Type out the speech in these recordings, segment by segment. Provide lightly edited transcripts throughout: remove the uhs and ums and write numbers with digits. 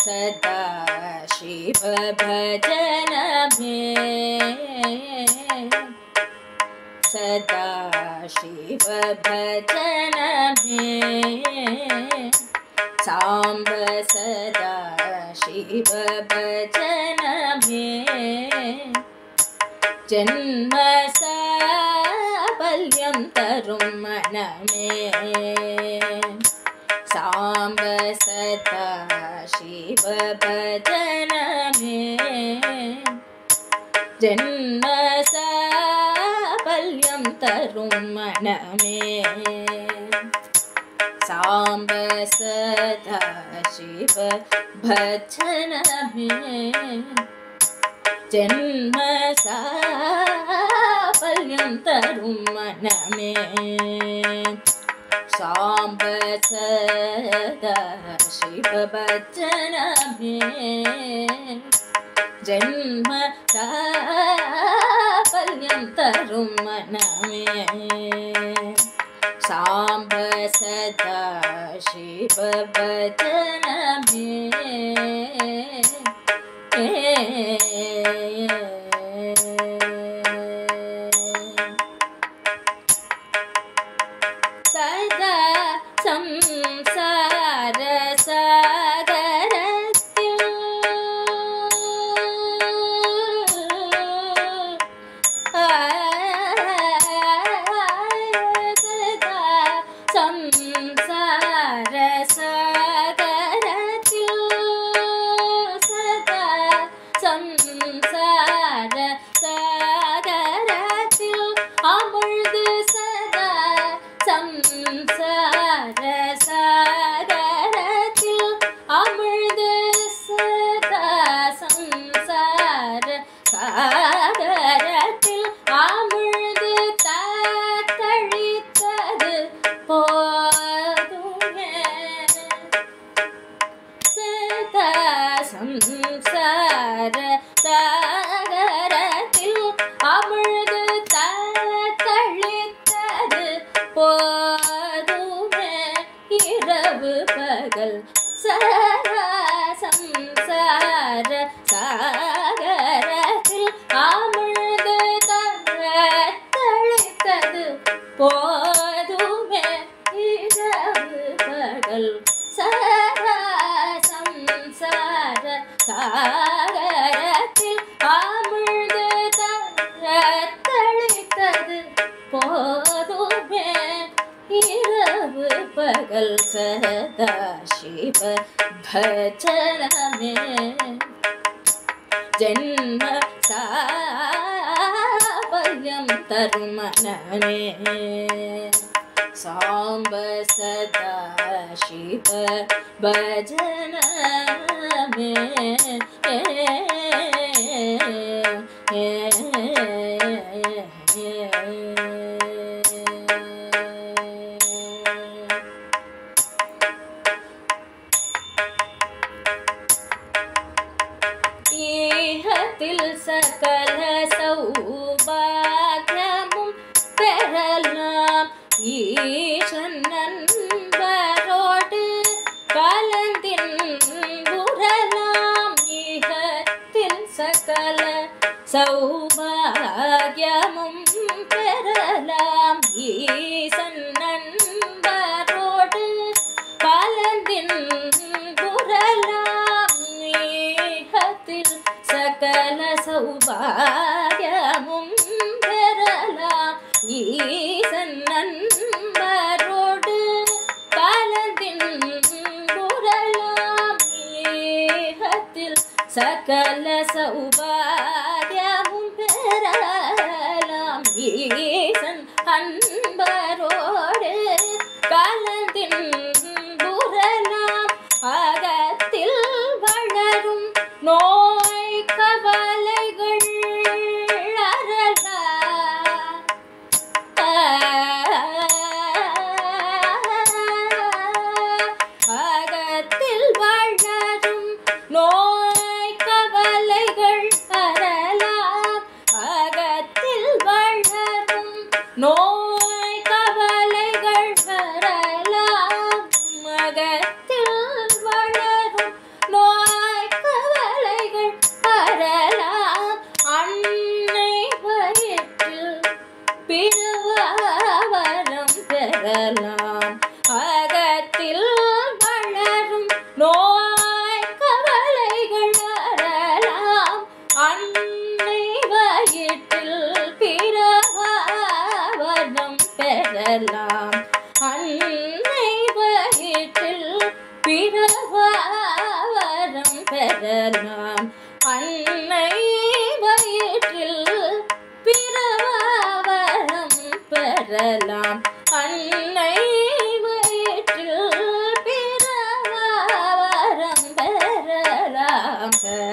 SadhaShiva Bhajaname SadhaShiva Bhajaname Samba SadhaShiva Bhajaname Janma Sapalyam Tarum Maname Samba SadhaShiva Bhajaname Janma Sapalyam Tarum Maname Samba SadhaShiva Bhajaname Janma Sapalyam Tarum Maname Samba SadhaShiva Bhajaname Janma Sapalyam Tarum Maname Samba SadhaShiva Bhajaname Sada samsara sagaratil Sada samsara sagaratil Amurdu sada samsara sagaratil Amurdu sada samsara sagaratil Amurdu தத்தளித்தது போதுமே சதா சம்சார சாகரத்தில் அமிழ்து தத்தளித்தது போதுமே இரவு பகல் சதா சம்சார சாகரத்தில் அமிழ்து தத்தளித்தது போதுமே இரவு பகல் சதா சம்சார சாகரத்தில் அமிழ்து தத்தளித்தது போதுமே இரவு பகல் SadhaShiva Bhajaname Janma Sapalyam Tarum Maname Samba SadhaShiva Bhajaname Ihatil sakala saubhagyamum peralam Ishan nambharodu kalandin buralam Ihatil sakala saubhagyamum peralam Ishan nambharodu kalandin buralam Ihatil sakala saubhagyamum peralam ஈசன் நண்பரோடு காலத்தின் புரளாம் ஈகத்தில் சகல சௌபாகியமும் பெறலாம் ஈசன் அன்பரோடு காலத்தின் புரளாம் அகத்தில் வளரும் நோய் கவலைகள் அகத்தில் வளரும் நோய் கவலைகள் அறலாம் அகத்தில் வளரும் நோய்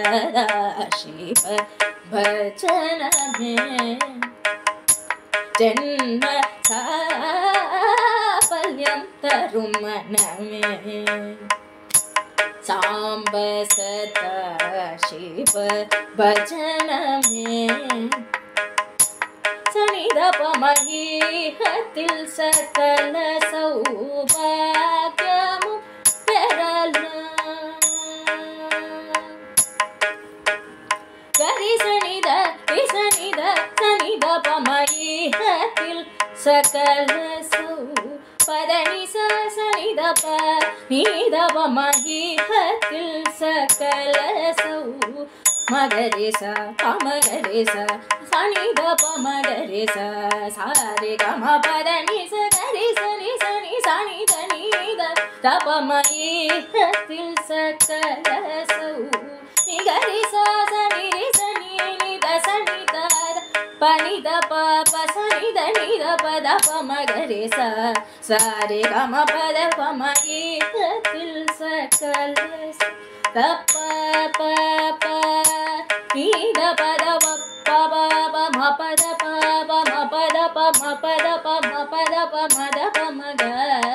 SadhaShiva Bhajaname Janma Sapalyam Tarum Maname Samba SadhaShiva Bhajaname Sanidapamahihatil sakala saubhagyamu peralam Gari sanida sanidapamahihatil sakala saupadani sanidapa nidapamahihatil sakala sau Magaresa, pamagaresa, sanida pamagaresa, sare gama padani sagaresa ni sani sani dani da tapamai hatil sakala sau nigaresa sani sani ni da sani da pani da papa sani dani da pada pamagaresa, sare gama pada pamai hatil sakala da pa Ida pada pa pa pa ma pada pa pa ma pada pa ma pada pa ma pada pa ma da pa ma ga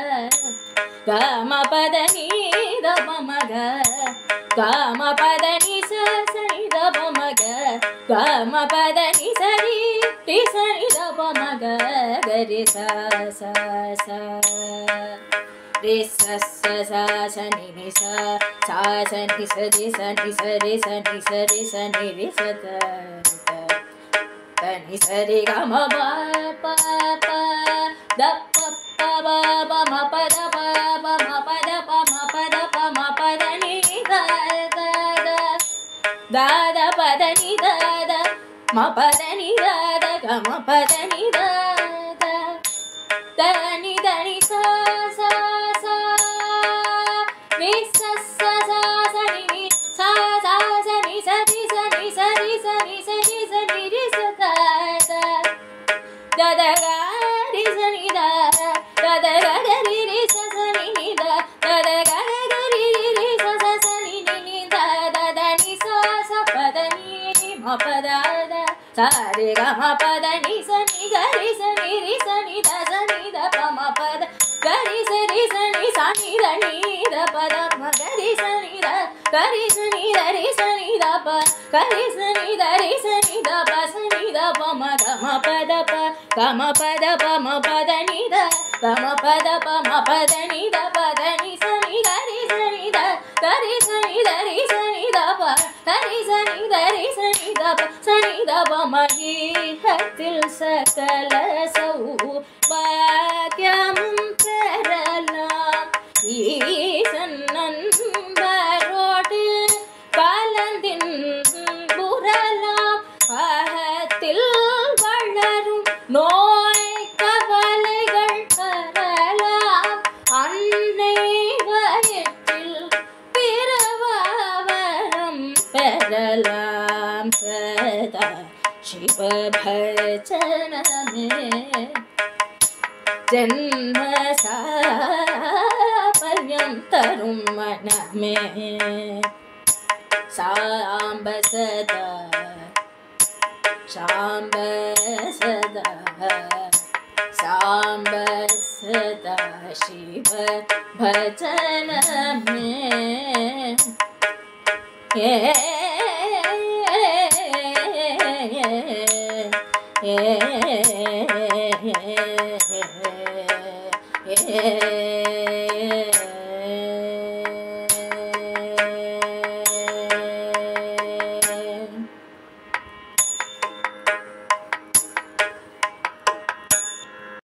ma pada ni da pa ma ga ma pada ni sa ni da pa ma ga ma pada ni sa ni da pa ma ga re sa sa sa re sa sa sa sa ni sa sa sa ni sa re sa ni sa re sa ni sa re sa ni re sa ta ta ni sa re ga ma pa pa pa da pa pa ba ba ma pa da pa ma pa da pa ma pa da pa ma pa da ni da da da da da pa da ni da da ma pa da ni da da ga ma pa da ni da da da ni sa sa sa ni sa sa sa sa ni sa sa sa ni sa ni sa ni sa ni sa ni sa ni sa ni ri sa da da da ga ri sa ni da da da ga ri ri sa sa ni ni da da da ga ri ri sa sa sa ni ni da da da ni sa sa pa da ni ma pa da da sa re ga ma pa da ni sa ni ga ri sa ni da sa ni da pa ma pa da ga ri sa ni sa ni da pa da ma ga ri sa ni da ri sa ni da pa ga ri sa ni da pa sa ni da pa ma pa da pa ga ma pa da pa ma pa da ni da ga ma pa da pa ma pa da ni da pa da ni sa ni ga ri sa ni da ri sa ni da pa ga ri sa ni da pa sa ni da pa ma hi hatil sakala sau bhagyam peralam ஈசன்னன் பரோட்டில் காலந்தின் புரலாம் அகத்தில் வளரும் நோய் கவலைகள் பரலாம் அன்னை வயிற்றில் பிறவாவரம் பெறலாம் சதா சிவ பஜனமே जन्म साफल्यं तरुं मनमे साम्ब सदा साम्ब सदा साम्ब सदा शिव भजनमे